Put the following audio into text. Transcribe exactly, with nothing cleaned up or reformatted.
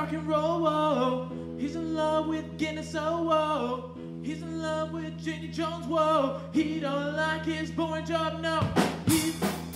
rock and roll, whoa. He's in love with Guinness, oh, whoa. He's in love with Jenny Jones, whoa. He don't like his boring job, no. He's